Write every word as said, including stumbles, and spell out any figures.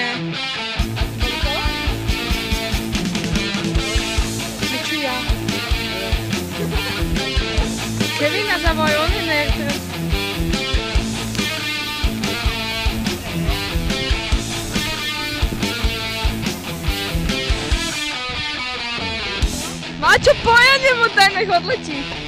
Neću ja. Kevina zavolaj, oni ne... Mačo, pojan je mu taj nek odleći.